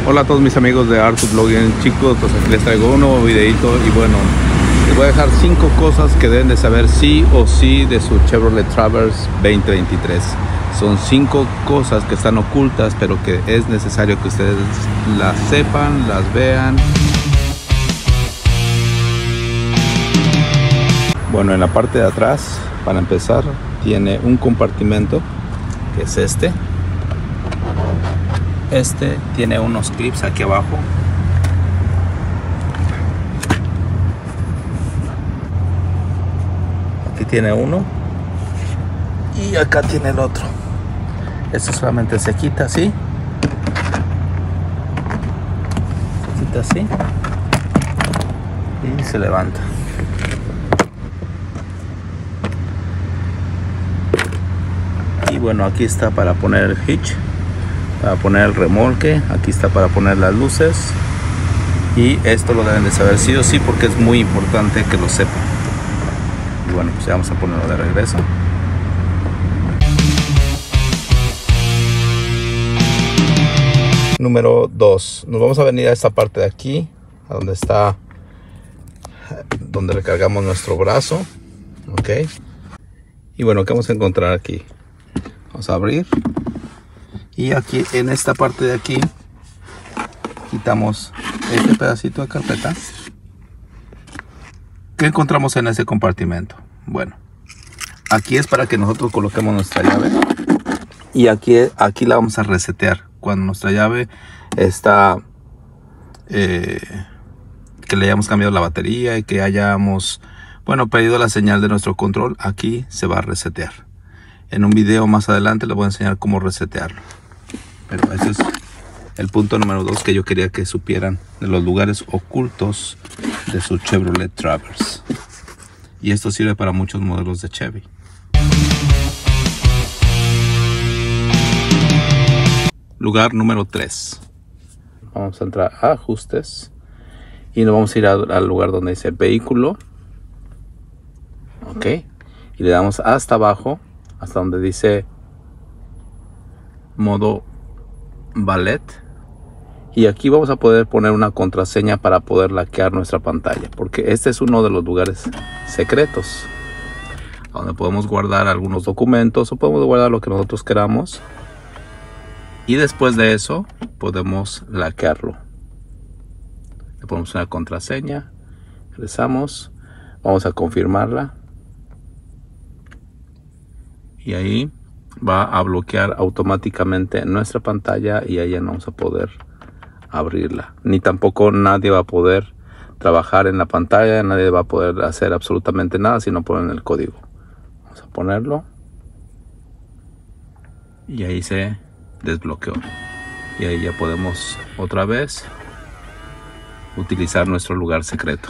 Hola a todos mis amigos de Art2Vlogging, chicos, pues aquí les traigo un nuevo videito y bueno, les voy a dejar 5 cosas que deben de saber sí o sí de su Chevrolet Traverse 2023. Son 5 cosas que están ocultas, pero que es necesario que ustedes las sepan, las vean. Bueno, en la parte de atrás, para empezar, tiene un compartimento, que es este. Este tiene unos clips aquí abajo. Aquí tiene uno. Y acá tiene el otro. Esto solamente se quita así. Se quita así. Y se levanta. Y bueno, aquí está para poner el hitch, para poner el remolque, aquí está para poner las luces. Y esto lo deben de saber sí o sí, porque es muy importante que lo sepan. Y bueno, pues ya vamos a ponerlo de regreso. Número 2, nos vamos a venir a esta parte de aquí, a donde está, donde recargamos nuestro brazo. Ok, y bueno, ¿qué vamos a encontrar aquí? Vamos a abrir. Y aquí en esta parte de aquí quitamos este pedacito de carpeta. ¿Qué encontramos en ese compartimento? Bueno, aquí es para que nosotros coloquemos nuestra llave. Y aquí la vamos a resetear. Cuando nuestra llave está que le hayamos cambiado la batería y que hayamos, bueno, perdido la señal de nuestro control, aquí se va a resetear. En un video más adelante les voy a enseñar cómo resetearlo. Pero ese es el punto número 2 que yo quería que supieran de los lugares ocultos de su Chevrolet Traverse. Y esto sirve para muchos modelos de Chevy. Lugar número 3. Vamos a entrar a ajustes. Y nos vamos a ir al lugar donde dice vehículo. Ok. Y le damos hasta abajo, hasta donde dice modo ballet. Y aquí vamos a poder poner una contraseña para poder lackear nuestra pantalla, porque este es uno de los lugares secretos donde podemos guardar algunos documentos o podemos guardar lo que nosotros queramos, y después de eso podemos lackearlo. Le ponemos una contraseña, regresamos, vamos a confirmarla y ahí va a bloquear automáticamente nuestra pantalla y ahí ya no vamos a poder abrirla, ni tampoco nadie va a poder trabajar en la pantalla, nadie va a poder hacer absolutamente nada si no ponen el código. Vamos a ponerlo y ahí se desbloqueó y ahí ya podemos otra vez utilizar nuestro lugar secreto.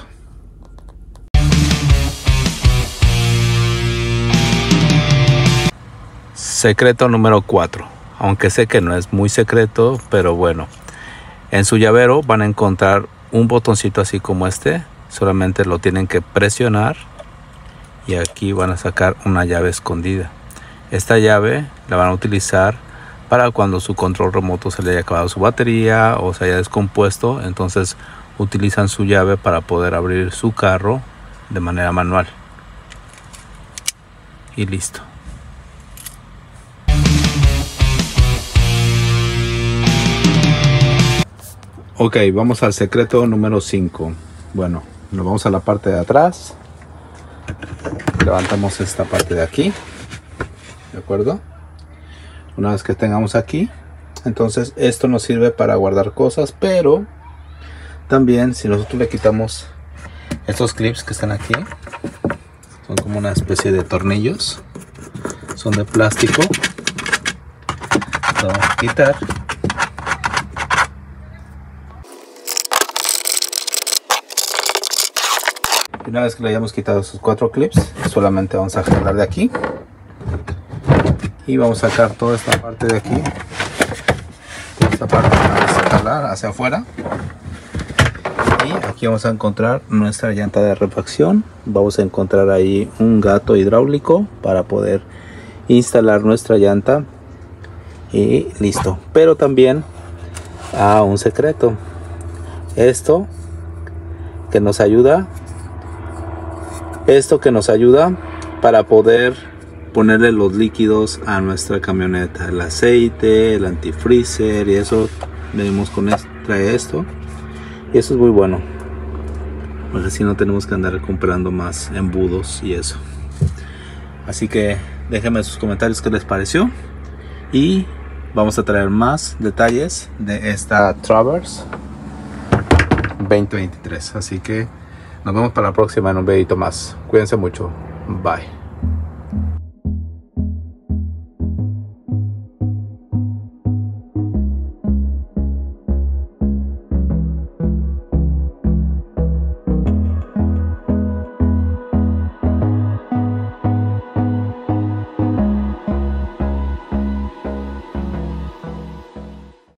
Secreto número 4, aunque sé que no es muy secreto, pero bueno, en su llavero van a encontrar un botoncito así como este. Solamente lo tienen que presionar y aquí van a sacar una llave escondida. Esta llave la van a utilizar para cuando su control remoto se le haya acabado su batería o se haya descompuesto. Entonces utilizan su llave para poder abrir su carro de manera manual. Y listo. Ok, vamos al secreto número 5. Bueno, nos vamos a la parte de atrás. Levantamos esta parte de aquí. ¿De acuerdo? Una vez que tengamos aquí, entonces esto nos sirve para guardar cosas, pero también si nosotros le quitamos estos clips que están aquí, son como una especie de tornillos, son de plástico, lo vamos a quitar. Y una vez que le hayamos quitado esos 4 clips, solamente vamos a jalar de aquí y vamos a sacar toda esta parte de aquí. Esta parte vamos a jalar hacia afuera y aquí vamos a encontrar nuestra llanta de refacción. Vamos a encontrar ahí un gato hidráulico para poder instalar nuestra llanta y listo. Pero también un secreto. Esto que nos ayuda para poder ponerle los líquidos a nuestra camioneta, el aceite, el antifreezer y eso. Venimos con esto, trae esto, y eso es muy bueno, porque así no tenemos que andar comprando más embudos y eso. Así que déjenme sus comentarios qué les pareció, y vamos a traer más detalles de esta Traverse 2023. Así que nos vemos para la próxima en un videito más. Cuídense mucho. Bye.